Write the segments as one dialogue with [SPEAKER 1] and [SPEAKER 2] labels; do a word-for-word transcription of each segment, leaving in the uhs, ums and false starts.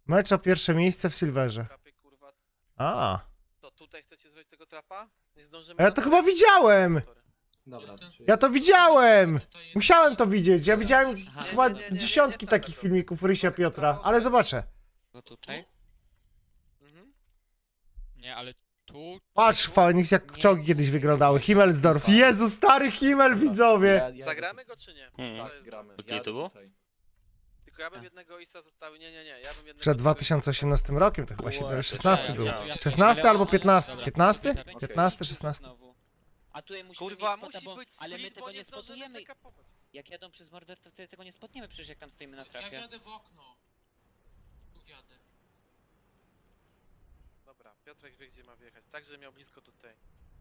[SPEAKER 1] Mecz o pierwsze miejsce w Silverze. A.
[SPEAKER 2] To tutaj chcecie zrobić tego trapa? Nie zdążymy.
[SPEAKER 1] A ja to chyba widziałem!
[SPEAKER 3] Dobra,
[SPEAKER 1] Ja to widziałem! Musiałem to widzieć. Ja widziałem chyba dziesiątki takich filmików Rysia Piotra, ale zobaczę.
[SPEAKER 4] No tutaj?
[SPEAKER 2] Mhm.
[SPEAKER 4] Nie, ale tu...
[SPEAKER 1] Patrz, Phoenix, jak czołgi kiedyś wyglądały. Himmelsdorf. Jezu, stary Himmel, widzowie!
[SPEAKER 2] Zagramy go czy nie?
[SPEAKER 4] Hmm.
[SPEAKER 2] To jest-
[SPEAKER 3] gramy.
[SPEAKER 4] Gdzie to było?
[SPEAKER 2] Tylko ja bym jednego Isa zostawił. Nie, nie, nie. Ja bym jednego
[SPEAKER 1] Przed dwa tysiące osiemnastym rokiem to chyba siedem- szesnasty był. szesnasty albo piętnasty? piętnasty? piętnasty, szesnasty.
[SPEAKER 5] A tutaj musimy
[SPEAKER 2] Kurwa,
[SPEAKER 5] mieć spota,
[SPEAKER 2] musi
[SPEAKER 5] bo...
[SPEAKER 2] być
[SPEAKER 5] Ale my
[SPEAKER 2] split,
[SPEAKER 5] tego
[SPEAKER 2] bo
[SPEAKER 5] nie
[SPEAKER 2] nie zdążymy
[SPEAKER 5] spotujemy.
[SPEAKER 2] zakapować.
[SPEAKER 5] Jak jadą przez morder, to wtedy tego nie spotniemy przecież jak tam stoimy na
[SPEAKER 6] Ja
[SPEAKER 5] trapie.
[SPEAKER 6] wjadę w okno. Tu wjadę.
[SPEAKER 2] Dobra, Piotrek wie gdzie ma wjechać. Także miał blisko tutaj.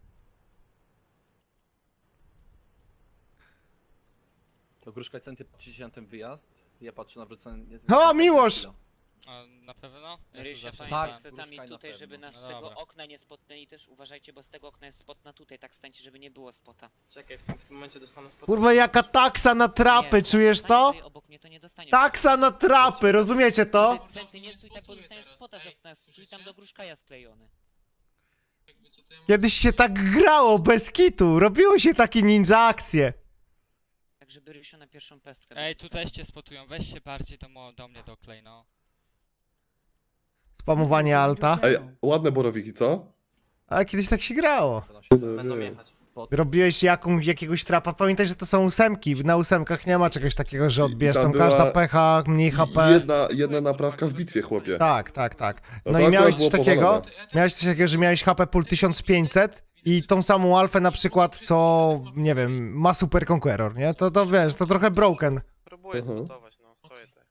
[SPEAKER 3] To Gruszka Centy patrzy się na ten wyjazd. Ja patrzę na wrócenie.
[SPEAKER 1] O, Miłosz!
[SPEAKER 4] A na pewno? Ja tu
[SPEAKER 5] Rysia,
[SPEAKER 4] zawsze
[SPEAKER 3] tak.
[SPEAKER 5] pamiętaj setami
[SPEAKER 3] Gruszka na
[SPEAKER 5] tutaj,
[SPEAKER 3] pewno.
[SPEAKER 5] żeby nas z
[SPEAKER 4] No
[SPEAKER 5] tego
[SPEAKER 4] dobra.
[SPEAKER 5] okna nie spotnęli też uważajcie, bo z tego okna jest spot na tutaj, tak stańcie, żeby nie było spota.
[SPEAKER 2] Czekaj, w tym, w tym momencie dostanę spod...
[SPEAKER 1] Kurwa, jaka taksa na trapy,
[SPEAKER 5] Nie,
[SPEAKER 1] czujesz
[SPEAKER 5] stań
[SPEAKER 1] to?
[SPEAKER 5] tutaj obok mnie, to nie dostaniesz.
[SPEAKER 1] Taksa na trapy, rozumiecie to?
[SPEAKER 5] Ty, Centy, nie stój tak, bo dostaniesz spota z okna, stój tam do Gruszkaja sklejony.
[SPEAKER 6] Jakby co to ja mam...
[SPEAKER 1] Kiedyś się tak grało, bez kitu. Robiły się takie ninja akcje.
[SPEAKER 5] Tak, żeby Rysio na pierwszą pestkę.
[SPEAKER 4] Ej, tutaj cię spotują, weź się bardziej do, mo- do mnie doklej, no.
[SPEAKER 1] Spamowanie alta.
[SPEAKER 7] Ej, ładne borowiki, co?
[SPEAKER 1] A kiedyś tak się grało.
[SPEAKER 2] Będą jechać.
[SPEAKER 1] Robiłeś jakąś, jakiegoś trapa. Pamiętaj, że to są ósemki. Na ósemkach nie ma czegoś takiego, że odbierz
[SPEAKER 7] Tam
[SPEAKER 1] tam
[SPEAKER 7] była
[SPEAKER 1] każda pecha, mniej H P.
[SPEAKER 7] Jedna, jedna naprawka w bitwie, chłopie.
[SPEAKER 1] Tak, tak, tak.
[SPEAKER 7] No
[SPEAKER 1] No
[SPEAKER 7] to
[SPEAKER 1] i miałeś
[SPEAKER 7] akurat
[SPEAKER 1] coś
[SPEAKER 7] było
[SPEAKER 1] takiego,
[SPEAKER 7] powalone.
[SPEAKER 1] miałeś coś takiego, że miałeś H P pool tysiąc pięćset i tą samą alfę na przykład, co, nie wiem, ma Super Conqueror, nie? To, to wiesz, to trochę broken.
[SPEAKER 2] Próbuję
[SPEAKER 7] Mhm.
[SPEAKER 2] spotować, no stoję tutaj.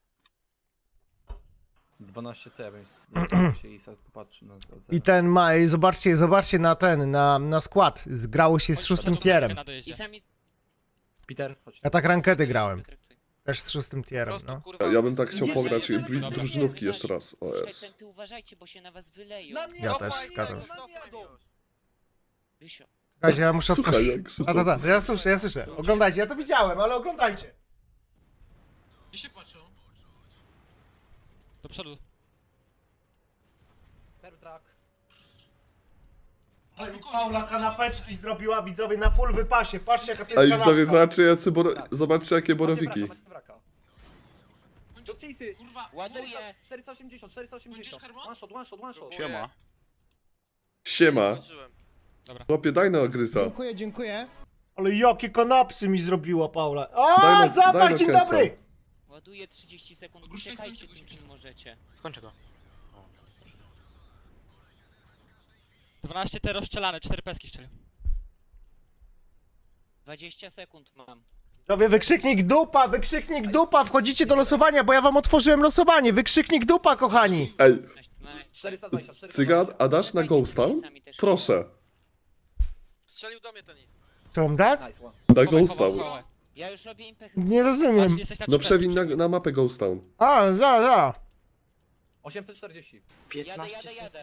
[SPEAKER 3] dwanaście T, ja bym ja się Isa popatrzy na za, za.
[SPEAKER 1] I ten ma, i zobaczcie, zobaczcie na ten, na, na skład. Zgrało się z szóstym tierem.
[SPEAKER 4] Na
[SPEAKER 5] I
[SPEAKER 4] dojeździe.
[SPEAKER 5] sami...
[SPEAKER 3] Peter, chodź.
[SPEAKER 1] Ja tak rankedy grałem. Też z szóstym
[SPEAKER 2] Po
[SPEAKER 1] tierem,
[SPEAKER 2] prostu
[SPEAKER 1] no.
[SPEAKER 2] kurwa...
[SPEAKER 7] Ja bym tak chciał
[SPEAKER 5] Nie,
[SPEAKER 7] pograć
[SPEAKER 5] nie,
[SPEAKER 7] i
[SPEAKER 5] nie,
[SPEAKER 7] bliź
[SPEAKER 5] nie,
[SPEAKER 7] drużynówki
[SPEAKER 5] nie,
[SPEAKER 7] jeszcze raz. O
[SPEAKER 5] Gruszka i
[SPEAKER 7] jest.
[SPEAKER 5] Centy, uważajcie, bo się na was wyleją.
[SPEAKER 3] Na mnie,
[SPEAKER 1] Ja
[SPEAKER 3] cofaj
[SPEAKER 1] też
[SPEAKER 3] mnie,
[SPEAKER 1] zgadzam.
[SPEAKER 3] na mnie jadą.
[SPEAKER 5] Rysio.
[SPEAKER 1] Słuchajcie, ja muszę
[SPEAKER 7] Słuchaj,
[SPEAKER 1] otworzyć.
[SPEAKER 7] jak krzyczą.
[SPEAKER 1] A to tak, ja słyszę, ja słyszę. Oglądajcie, ja to widziałem, ale oglądajcie.
[SPEAKER 6] Gdzie się patrzą?
[SPEAKER 4] Do przodu.
[SPEAKER 3] Pertrak.
[SPEAKER 1] Pani Paula kanapeczki zrobiła widzowie na full wypasie. Patrzcie jaka to jest
[SPEAKER 7] Ej,
[SPEAKER 1] kanapka.
[SPEAKER 7] widzowie, zobaczcie, jacy boro... zobaczcie jakie borowiki.
[SPEAKER 3] Macie wraka, macie wraka. Chase'y.
[SPEAKER 6] Kurwa,
[SPEAKER 5] Ładuję.
[SPEAKER 3] czterysta osiemdziesiąt, czterysta osiemdziesiąt.
[SPEAKER 6] Kończysz, Herman?
[SPEAKER 3] One shot, one shot, one shot.
[SPEAKER 2] Siema.
[SPEAKER 7] Siema.
[SPEAKER 2] Skończyłem.
[SPEAKER 7] Chłopie, daj na ogryza.
[SPEAKER 8] Dziękuję, dziękuję.
[SPEAKER 1] Ale jakie kanapsy mi zrobiła Paula.
[SPEAKER 7] Daj
[SPEAKER 1] O,
[SPEAKER 7] na- daj
[SPEAKER 1] zapaj,
[SPEAKER 7] na
[SPEAKER 1] dzień
[SPEAKER 7] kęsa.
[SPEAKER 1] dobry.
[SPEAKER 5] Ładuję trzydzieści sekund,
[SPEAKER 6] Gruszka,
[SPEAKER 5] uciekajcie
[SPEAKER 6] skończę,
[SPEAKER 5] tym
[SPEAKER 6] skończę.
[SPEAKER 5] czym możecie.
[SPEAKER 2] Skończę go.
[SPEAKER 4] dwanaście T rozstrzelane, cztery peski szczelił.
[SPEAKER 5] dwadzieścia sekund mam.
[SPEAKER 1] Widzowie, wykrzyknik dupa, wykrzyknik dupa. Wchodzicie do losowania, bo ja wam otworzyłem losowanie. Wykrzyknik dupa, kochani.
[SPEAKER 7] Ej,
[SPEAKER 3] czterysta dwadzieścia, czterysta
[SPEAKER 7] cygan,
[SPEAKER 3] dwadzieścia.
[SPEAKER 7] a dasz na Ghost Town? Proszę.
[SPEAKER 2] Strzelił do mnie ten Is.
[SPEAKER 1] Co mam dać?
[SPEAKER 3] Nice one.
[SPEAKER 7] Na
[SPEAKER 4] Chowaj,
[SPEAKER 7] Ghost
[SPEAKER 4] chowaj,
[SPEAKER 7] Town.
[SPEAKER 4] chowaj.
[SPEAKER 5] Ja już robię impech.
[SPEAKER 1] Nie
[SPEAKER 4] Patrz,
[SPEAKER 1] rozumiem.
[SPEAKER 4] jesteś na
[SPEAKER 7] No
[SPEAKER 4] trzy
[SPEAKER 7] przewin na,
[SPEAKER 4] peski.
[SPEAKER 7] na mapę Ghost Town.
[SPEAKER 1] A, za, za.
[SPEAKER 3] osiemset czterdzieści.
[SPEAKER 5] Jadę, jadę, jadę.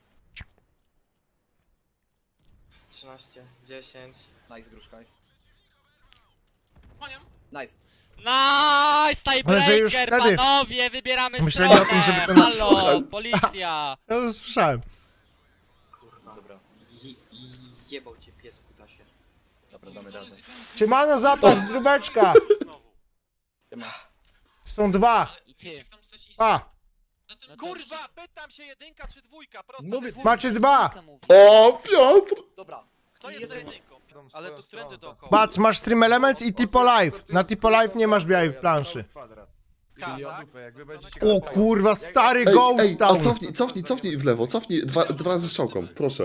[SPEAKER 2] trzynaście, dziesięć.
[SPEAKER 3] Nice, Gruszka.
[SPEAKER 6] Paniam?
[SPEAKER 3] Nice.
[SPEAKER 4] Nice,
[SPEAKER 1] Ale że już
[SPEAKER 4] tiebreaker,
[SPEAKER 1] wtedy-
[SPEAKER 4] panowie, wybieramy
[SPEAKER 1] Myśleli o
[SPEAKER 4] stronę.
[SPEAKER 1] tym, żeby ten-
[SPEAKER 4] Halo,
[SPEAKER 7] Słuchaj.
[SPEAKER 4] policja.
[SPEAKER 1] Ja to słyszałem.
[SPEAKER 3] Dobra.
[SPEAKER 2] Jebał cię pies kutasie.
[SPEAKER 3] Dobra, damy radę.
[SPEAKER 1] Siemano, zapach z grubeczka.
[SPEAKER 2] Znowu.
[SPEAKER 3] Siema.
[SPEAKER 1] Są dwa.
[SPEAKER 5] I ty.
[SPEAKER 6] Jak tam stać Isa?
[SPEAKER 1] A,
[SPEAKER 6] Za tym-
[SPEAKER 5] No to-
[SPEAKER 2] Kurwa, pytam się jedynka czy dwójka, prosto.
[SPEAKER 3] Mówię,
[SPEAKER 2] decyzja.
[SPEAKER 1] macie dwa.
[SPEAKER 5] Dwójka mówi.
[SPEAKER 7] O, Piotr!
[SPEAKER 3] Dobra.
[SPEAKER 2] Kto jest za jedynką? Ale tu trendy dookoła.
[SPEAKER 1] Patrz, masz Stream Elements i Tipo Live. Na Tipo Live nie masz białej planszy.
[SPEAKER 2] K,
[SPEAKER 3] Czyli
[SPEAKER 2] tak?
[SPEAKER 1] O kurwa, stary
[SPEAKER 7] Ej, ej,
[SPEAKER 1] Ghost
[SPEAKER 7] a
[SPEAKER 1] Town.
[SPEAKER 7] cofnij, cofnij, cofnij w lewo, cofnij dwa, dwa razy strzałką, proszę.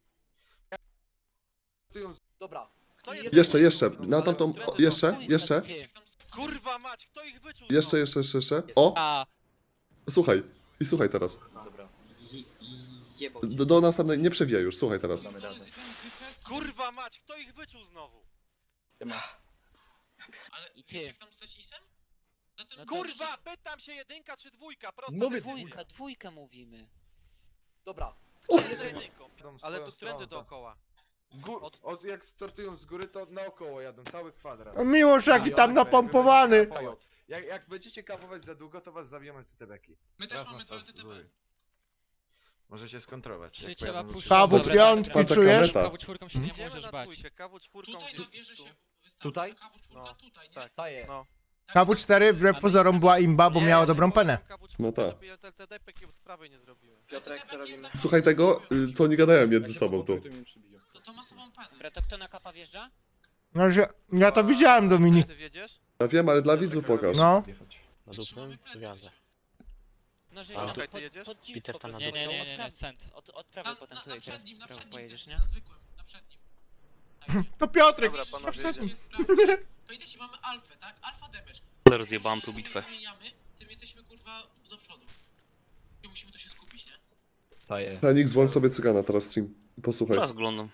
[SPEAKER 3] Dobra.
[SPEAKER 2] Kto jest
[SPEAKER 7] Jeszcze, jeszcze, na tamtą, o, jeszcze, jeszcze,
[SPEAKER 5] Ty.
[SPEAKER 6] Jak tam
[SPEAKER 2] Kurwa mać, kto ich wyczuł?
[SPEAKER 7] jeszcze,
[SPEAKER 2] znowu?
[SPEAKER 7] jeszcze, jeszcze, jeszcze. O,
[SPEAKER 4] A,
[SPEAKER 7] słuchaj, i słuchaj teraz.
[SPEAKER 3] Dobra.
[SPEAKER 7] Do, do następnej, nie przewijaj już, słuchaj teraz.
[SPEAKER 3] Damy radę.
[SPEAKER 2] Kurwa mać, kto ich wyczuł znowu?
[SPEAKER 3] Siema.
[SPEAKER 6] Ale
[SPEAKER 5] I
[SPEAKER 6] wiecie
[SPEAKER 5] ty.
[SPEAKER 6] jak tam stać Isem? Za tym...
[SPEAKER 5] No to-
[SPEAKER 2] Kurwa, pytam się jedynka czy dwójka, prosto.
[SPEAKER 3] Mówię,
[SPEAKER 2] decyzja.
[SPEAKER 5] Dwójka, dwójka mówimy.
[SPEAKER 3] Dobra.
[SPEAKER 2] Kto jest za jedynką? Ale tu trendy dookoła.
[SPEAKER 9] Gór, od, jak startują z góry, to naokoło jadą, cały kwadrat.
[SPEAKER 1] Miłosz jaki tam napompowany.
[SPEAKER 8] Jak, jak będziecie kawować za długo, to was zabijemy te tebeki.
[SPEAKER 6] My też
[SPEAKER 8] Raz
[SPEAKER 6] mamy
[SPEAKER 8] na start
[SPEAKER 6] P L T T
[SPEAKER 8] zły.
[SPEAKER 6] B.
[SPEAKER 2] Możecie skontrować.
[SPEAKER 4] Czyli
[SPEAKER 2] jak
[SPEAKER 4] trzeba
[SPEAKER 2] pojadą
[SPEAKER 4] puszczać.
[SPEAKER 2] ludzie.
[SPEAKER 1] Kawu
[SPEAKER 5] Dobra,
[SPEAKER 1] piątki,
[SPEAKER 7] Patrz,
[SPEAKER 1] czujesz?
[SPEAKER 7] kameta.
[SPEAKER 4] Kawu czwórką się nie
[SPEAKER 2] Idziemy
[SPEAKER 4] możesz
[SPEAKER 2] na
[SPEAKER 4] bać.
[SPEAKER 2] dwójkę, kawu czwórką
[SPEAKER 6] Tutaj
[SPEAKER 2] gdzieś
[SPEAKER 6] na wieżę
[SPEAKER 2] tu.
[SPEAKER 6] się wystawia.
[SPEAKER 3] Tutaj?
[SPEAKER 6] Kawu czwórka
[SPEAKER 2] No.
[SPEAKER 6] tutaj, nie?
[SPEAKER 2] Tak,
[SPEAKER 3] Taje.
[SPEAKER 2] no.
[SPEAKER 1] Kawu cztery wbrew pozorom była imba, bo
[SPEAKER 2] Nie,
[SPEAKER 1] miała
[SPEAKER 2] ja
[SPEAKER 1] dobrą
[SPEAKER 2] się boję,
[SPEAKER 1] penę.
[SPEAKER 2] że kawu
[SPEAKER 7] No
[SPEAKER 2] czwórkę,
[SPEAKER 7] tak.
[SPEAKER 2] żeby te te depeki od prawej nie zrobiły.
[SPEAKER 6] Piotrek, co robimy?
[SPEAKER 7] Słuchaj tego, y, co oni gadają
[SPEAKER 3] Ja
[SPEAKER 7] między
[SPEAKER 3] się
[SPEAKER 7] sobą tu.
[SPEAKER 3] pogotuję, to mnie przybiją.
[SPEAKER 6] To, to ma sobą padę.
[SPEAKER 5] Dobra, to kto na kapa wjeżdża?
[SPEAKER 1] No, że- ja to widziałem, Dominik.
[SPEAKER 2] Ty wiedziesz?
[SPEAKER 7] Ja wiem, ale dla widzów pokaż.
[SPEAKER 1] No.
[SPEAKER 3] Wjechać.
[SPEAKER 9] Na
[SPEAKER 6] Trzymamy
[SPEAKER 9] dupę? To
[SPEAKER 6] plecy,
[SPEAKER 9] jadę.
[SPEAKER 6] Wiesiu.
[SPEAKER 5] No, że
[SPEAKER 9] A,
[SPEAKER 5] tam
[SPEAKER 2] ty
[SPEAKER 5] pod,
[SPEAKER 2] jedziesz?
[SPEAKER 5] pod dziw
[SPEAKER 9] Peter
[SPEAKER 5] po
[SPEAKER 9] tam na
[SPEAKER 5] prostu.
[SPEAKER 4] Nie,
[SPEAKER 9] dół.
[SPEAKER 4] nie,
[SPEAKER 5] Od
[SPEAKER 4] nie, nie,
[SPEAKER 5] prawej-
[SPEAKER 4] cent.
[SPEAKER 5] Od, od
[SPEAKER 6] Na,
[SPEAKER 5] prawej potem
[SPEAKER 6] na,
[SPEAKER 5] tutaj
[SPEAKER 6] na
[SPEAKER 5] teraz
[SPEAKER 6] przednim, na
[SPEAKER 5] prawo
[SPEAKER 6] przednim,
[SPEAKER 5] pojedziesz,
[SPEAKER 6] Wiesiu,
[SPEAKER 5] nie?
[SPEAKER 6] na zwykłym, na przednim. Tak,
[SPEAKER 1] To Piotrek.
[SPEAKER 2] Dobra,
[SPEAKER 6] Jedziecie,
[SPEAKER 2] panowie,
[SPEAKER 6] jedziecie,
[SPEAKER 2] jedziemy.
[SPEAKER 6] sprawdźcie. Pamiętajcie, mamy alfę, tak? Alfa damage.
[SPEAKER 9] Ale rozjebałem tu
[SPEAKER 6] Im
[SPEAKER 9] bitwę.
[SPEAKER 6] wymieniamy, tym jesteśmy kurwa do przodu. I musimy to się skupić, nie?
[SPEAKER 3] Taje.
[SPEAKER 7] Fenix, włącz sobie cygana teraz stream. Posłuchaj.
[SPEAKER 9] Teraz oglądam.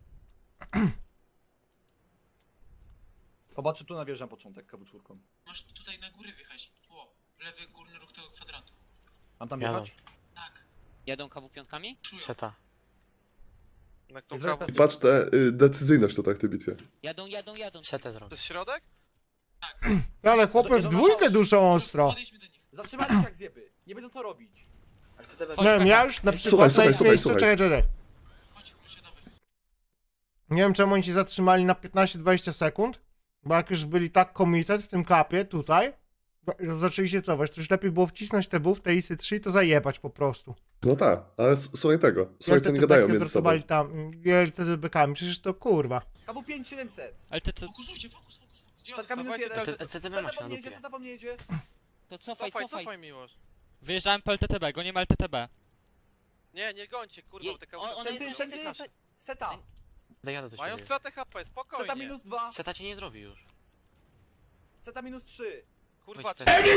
[SPEAKER 3] Popatrz, tu na wieżę na początek, kawu czwórką.
[SPEAKER 6] Masz tutaj na górę wjechać. O, lewy górny róg tego kwadratu.
[SPEAKER 3] Mam tam
[SPEAKER 9] Jadą.
[SPEAKER 3] jechać?
[SPEAKER 6] Tak,
[SPEAKER 5] Jadą kawu piątkami?
[SPEAKER 6] czują.
[SPEAKER 9] Seta.
[SPEAKER 2] Na tą
[SPEAKER 3] Nie zrobię
[SPEAKER 2] kawę.
[SPEAKER 3] pesty.
[SPEAKER 7] Patrz te y, decyzyjność tutaj w tej bitwie.
[SPEAKER 5] Jadą, jadą, jadą.
[SPEAKER 9] Setę
[SPEAKER 2] To
[SPEAKER 9] zrobię.
[SPEAKER 2] jest środek?
[SPEAKER 6] Tak.
[SPEAKER 1] Ale chłopy w dwójkę duszą ostro.
[SPEAKER 6] Podejdźmy do nich.
[SPEAKER 3] Zatrzymali się jak zjeby. Nie wiedzą co robić.
[SPEAKER 1] Nie wiem, ja już na przykład
[SPEAKER 7] Słuchaj,
[SPEAKER 1] na
[SPEAKER 7] słuchaj,
[SPEAKER 1] ich
[SPEAKER 7] słuchaj,
[SPEAKER 1] miejscu,
[SPEAKER 7] słuchaj.
[SPEAKER 1] czekaj, czekaj.
[SPEAKER 6] Chodźcie, proszę, dawaj.
[SPEAKER 1] Nie wiem, czemu oni się zatrzymali na piętnaście dwadzieścia sekund, bo jak już byli tak committed w tym kapie, tutaj, to zaczęli się cofać, to już lepiej było wcisnąć te W w te I S Y trzy i to zajebać po prostu.
[SPEAKER 7] No tak, ale s- słuchaj tego. Słuchaj,
[SPEAKER 1] Jak
[SPEAKER 7] co
[SPEAKER 1] te
[SPEAKER 7] oni gadają
[SPEAKER 1] tebeki
[SPEAKER 7] między sobą.
[SPEAKER 1] odpracowali tam, wiele te bekami, przecież to kurwa.
[SPEAKER 3] Kawu pięć siedemset.
[SPEAKER 4] Ale ty, to...
[SPEAKER 6] Fokusujcie, fokus, fokus, fokus. Gdzie
[SPEAKER 3] Setka
[SPEAKER 6] on-
[SPEAKER 3] minus
[SPEAKER 2] Dawajcie
[SPEAKER 3] jeden.
[SPEAKER 2] te-
[SPEAKER 9] T T B
[SPEAKER 3] Seta
[SPEAKER 9] macie
[SPEAKER 3] po
[SPEAKER 9] na
[SPEAKER 3] mnie jedzie,
[SPEAKER 9] dupie.
[SPEAKER 3] seta po mnie jedzie.
[SPEAKER 5] To cofaj,
[SPEAKER 2] Cofaj,
[SPEAKER 5] cofaj.
[SPEAKER 2] cofaj Miłosz.
[SPEAKER 4] Wyjeżdżałem P L T T B, gonimy L T T B.
[SPEAKER 2] Nie, nie gońcie, kurwa,
[SPEAKER 5] Je-
[SPEAKER 2] bo te
[SPEAKER 5] on-
[SPEAKER 2] kawy...
[SPEAKER 5] on
[SPEAKER 3] Centy,
[SPEAKER 5] jest-
[SPEAKER 3] centy.
[SPEAKER 5] jest-
[SPEAKER 3] Seta.
[SPEAKER 9] Dojadę do
[SPEAKER 2] Mają
[SPEAKER 9] siebie.
[SPEAKER 2] stratę H P,
[SPEAKER 3] Seta
[SPEAKER 2] spokojnie.
[SPEAKER 3] minus dwa.
[SPEAKER 9] Seta cię nie zrobi już.
[SPEAKER 3] Seta minus trzy.
[SPEAKER 2] Kurwa,
[SPEAKER 9] Weź pesty.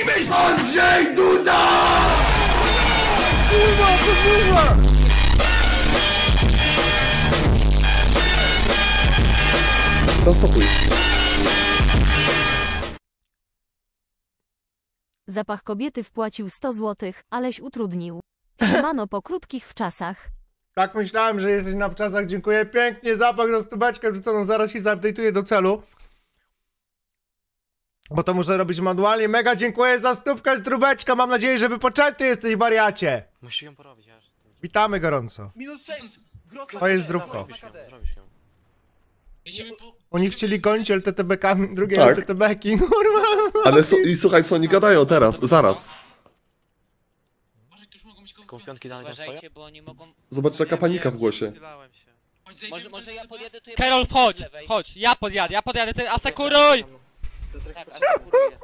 [SPEAKER 1] Kurwa, to kurwa!
[SPEAKER 7] Zastopuj.
[SPEAKER 10] Zapach kobiety wpłacił sto złotych, aleś utrudnił. Siemano po krótkich wczasach.
[SPEAKER 1] Tak myślałem, że jesteś na wczasach, dziękuję pięknie, zapach za stubeczkę wrzuconą, zaraz się zaupdate'uję do celu. Bo to muszę robić manualnie, mega dziękuję za stówkę, zdróweczka, mam nadzieję, że wypoczęty jesteś, wariacie.
[SPEAKER 9] Musisz ją porobić, aż.
[SPEAKER 1] Witamy gorąco.
[SPEAKER 3] Minus sześć. Gross
[SPEAKER 1] To jest
[SPEAKER 3] na
[SPEAKER 1] zdrówko.
[SPEAKER 3] K D.
[SPEAKER 9] Zrobisz ją, zrobisz ją.
[SPEAKER 6] Jedziemy po...
[SPEAKER 1] Oni chcieli gonić L T T B-kami, drugie
[SPEAKER 7] Tak.
[SPEAKER 1] L T T B-ki, kurwa.
[SPEAKER 7] Ale su- i słuchaj, co oni gadają teraz, zaraz.
[SPEAKER 6] Uważaj, tu już mogą być
[SPEAKER 9] Tylko w piątki dalej tam stoją?
[SPEAKER 5] Uważajcie, bo oni mogą...
[SPEAKER 7] Zobacz, jaka panika w głosie.
[SPEAKER 2] Chwilałem się.
[SPEAKER 6] Chodź,
[SPEAKER 5] Może,
[SPEAKER 6] zejdziemy
[SPEAKER 5] może
[SPEAKER 6] przed
[SPEAKER 5] ja
[SPEAKER 6] P L T T B?
[SPEAKER 5] podjadę tu...
[SPEAKER 4] Karol, wchodź! Chodź, ja podjadę, ja podjadę, ty asekuruj!
[SPEAKER 5] Tak, asekuruję.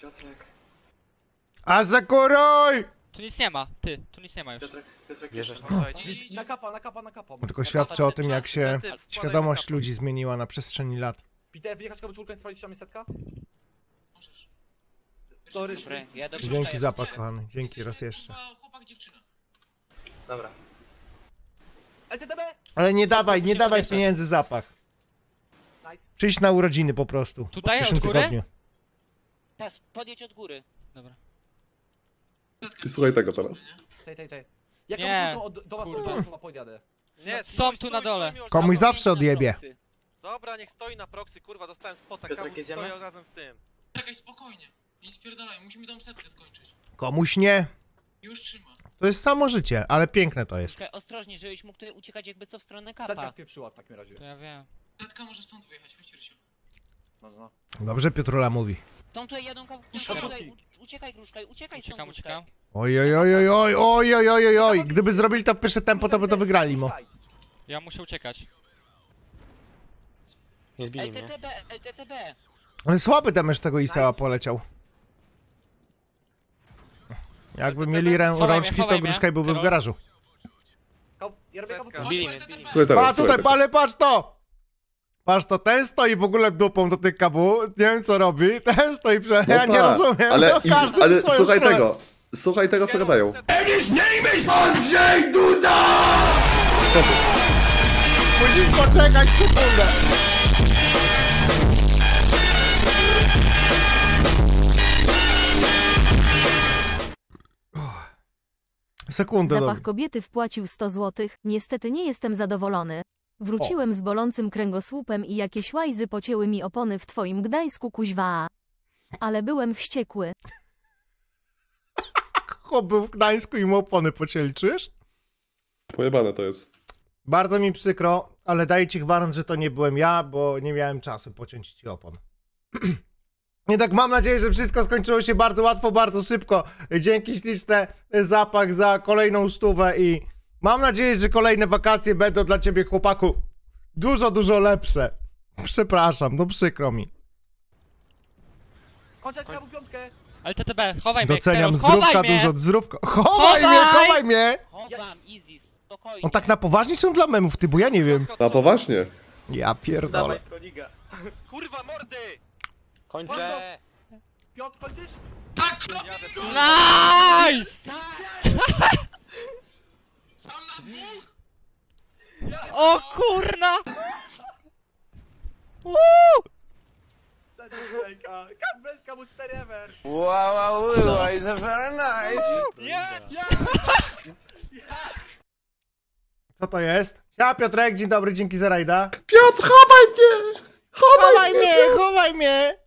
[SPEAKER 1] Asekuruj!
[SPEAKER 4] Tu nic nie ma, ty, tu nic nie ma już.
[SPEAKER 9] Bierzesz.
[SPEAKER 2] Słuchajcie.
[SPEAKER 3] Jest Na kapa, na kapa, na kapa.
[SPEAKER 1] To tylko świadczy o tym, jak się
[SPEAKER 2] Ty, wkładaj
[SPEAKER 1] świadomość
[SPEAKER 2] na kapę.
[SPEAKER 1] ludzi zmieniła na przestrzeni lat.
[SPEAKER 3] Peter, wyjechać kawu czwórkę i sprawdzić, czy tam jest setka?
[SPEAKER 6] Możesz.
[SPEAKER 3] Sorry.
[SPEAKER 5] Dobra, ja do
[SPEAKER 1] Dzięki
[SPEAKER 5] Krzysztofa
[SPEAKER 1] zapach,
[SPEAKER 5] jadę.
[SPEAKER 1] kochany, dzięki raz
[SPEAKER 6] Jesteśmy,
[SPEAKER 1] jeszcze.
[SPEAKER 6] kurwa, chłopak, dziewczyna.
[SPEAKER 3] L T T B!
[SPEAKER 1] Ale nie dawaj, nie dawaj pieniędzy zapach.
[SPEAKER 3] Nice.
[SPEAKER 1] Przyjdź na urodziny po prostu.
[SPEAKER 4] Tutaj,
[SPEAKER 1] W przyszłym
[SPEAKER 4] od góry?
[SPEAKER 1] tygodniu.
[SPEAKER 5] Teraz, podjedź od góry.
[SPEAKER 4] Dobra.
[SPEAKER 7] I słuchaj tego teraz.
[SPEAKER 3] Tej, tej, tej. Jak
[SPEAKER 4] Nie,
[SPEAKER 3] kawu czwórką od, do was
[SPEAKER 4] kurde.
[SPEAKER 3] chyba podjadę.
[SPEAKER 2] Nie,
[SPEAKER 4] Są
[SPEAKER 2] stój,
[SPEAKER 4] tu
[SPEAKER 2] stój,
[SPEAKER 4] na dole.
[SPEAKER 2] stój, Miłosz,
[SPEAKER 1] Komuś
[SPEAKER 2] dobra.
[SPEAKER 1] zawsze odjebie.
[SPEAKER 2] Dobra, niech stoi na proxy, kurwa, dostałem spota, kawu stoi razem z tym.
[SPEAKER 6] Czekaj, spokojnie. Nie spierdalaj, musimy tą setkę skończyć.
[SPEAKER 1] Komuś nie.
[SPEAKER 6] Już trzyma.
[SPEAKER 1] To jest samo życie, ale piękne to jest.
[SPEAKER 5] Czekaj, ostrożnie, żebyś mógł tutaj uciekać jakby co w stronę
[SPEAKER 3] Setka
[SPEAKER 5] kapa.
[SPEAKER 3] spieprzyła w takim razie.
[SPEAKER 4] To ja wiem.
[SPEAKER 6] Setka może stąd wyjechać, chodźcie Rysio.
[SPEAKER 3] No, no, no.
[SPEAKER 1] Dobrze Piotrula mówi.
[SPEAKER 5] Tą tutaj jadą kawu...
[SPEAKER 6] Już
[SPEAKER 5] Tutaj,
[SPEAKER 3] szybciej.
[SPEAKER 5] u- uciekaj gruszkaj, uciekaj stąd
[SPEAKER 4] Uciekam,
[SPEAKER 5] gruszkaj.
[SPEAKER 4] uciekam.
[SPEAKER 1] Oj, oj, oj, oj, oj, oj, oj, oj, oj, oj. Gdyby zrobili to w pierwsze tempo, to by to wygrali, mo.
[SPEAKER 4] Ja muszę uciekać.
[SPEAKER 9] Nie zbili mnie.
[SPEAKER 5] L T T B, L T T B.
[SPEAKER 1] Ale słaby damage tego Isała poleciał. Jakby mieli rę-
[SPEAKER 4] Chowaj
[SPEAKER 1] rączki,
[SPEAKER 4] mnie,
[SPEAKER 1] to
[SPEAKER 4] chowaj
[SPEAKER 1] Gruszkaj
[SPEAKER 4] mnie,
[SPEAKER 1] byłby w
[SPEAKER 4] Karol.
[SPEAKER 1] garażu.
[SPEAKER 3] Kaw, ja robię kawu
[SPEAKER 2] Setka.
[SPEAKER 9] Zbili mnie, zbili mnie.
[SPEAKER 7] Słuchaj
[SPEAKER 1] A
[SPEAKER 7] teraz, słuchaj
[SPEAKER 1] tutaj,
[SPEAKER 7] tego.
[SPEAKER 1] ale patrz to! Patrz to, ten stoi w ogóle dupą do tych kabu, nie wiem co robi, ten stoi prze...
[SPEAKER 7] No
[SPEAKER 1] ja nie
[SPEAKER 7] tak,
[SPEAKER 1] rozumiem,
[SPEAKER 7] ale,
[SPEAKER 1] no,
[SPEAKER 7] i,
[SPEAKER 1] każdy
[SPEAKER 7] ale
[SPEAKER 1] w swoją
[SPEAKER 7] słuchaj
[SPEAKER 1] stronę.
[SPEAKER 7] tego. Słuchaj tego, co gadają.
[SPEAKER 1] Musisz poczekać sekundę. Sekundę,
[SPEAKER 10] Zapach
[SPEAKER 1] Domin.
[SPEAKER 10] kobiety wpłacił sto złotych, niestety nie jestem zadowolony. Wróciłem z bolącym kręgosłupem i jakieś łajzy pocięły mi opony w twoim Gdańsku kuźwa. ale byłem wściekły.
[SPEAKER 1] Chłop był w Gdańsku i mu opony pocięli, czujesz?
[SPEAKER 7] Pojebane to jest.
[SPEAKER 1] Bardzo mi przykro, ale daję ci gwarant, że to nie byłem ja, bo nie miałem czasu pociąć ci opon. Jednak mam nadzieję, że wszystko skończyło się bardzo łatwo, bardzo szybko. Dzięki śliczne Zapach za kolejną stówę i mam nadzieję, że kolejne wakacje będą dla ciebie, chłopaku, dużo, dużo lepsze. Przepraszam, no przykro mi.
[SPEAKER 3] Kończę prawo piątkę!
[SPEAKER 4] Ale T T B, chowaj mnie,
[SPEAKER 1] Doceniam
[SPEAKER 4] Karol, chowaj
[SPEAKER 1] zdrówka
[SPEAKER 4] mnie!
[SPEAKER 1] dużo, zdrówka. Chowaj mnie,
[SPEAKER 4] Chowaj!
[SPEAKER 1] chowaj mnie!
[SPEAKER 5] Chowam, easy, spokojnie.
[SPEAKER 1] On tak na poważnie czy on dla memów, ty, bo ja nie wiem.
[SPEAKER 7] A poważnie.
[SPEAKER 1] Ja pierdolę.
[SPEAKER 2] Kurwa mordy!
[SPEAKER 9] Kończę!
[SPEAKER 3] Piotr, kończysz?
[SPEAKER 6] Tak,
[SPEAKER 2] Jadę tu.
[SPEAKER 4] Nice!
[SPEAKER 6] sam na dwóch!
[SPEAKER 4] O kurna! Uuu!
[SPEAKER 3] Kambeska mu cztery ever!
[SPEAKER 8] Wow, wow, wow, it's very nice!
[SPEAKER 1] Co to jest? Siema Piotrek, dzień dobry, dzięki za rajda.
[SPEAKER 7] Piotr, chowaj mnie! Chowaj,
[SPEAKER 1] Chowaj mnie, chowaj mnie!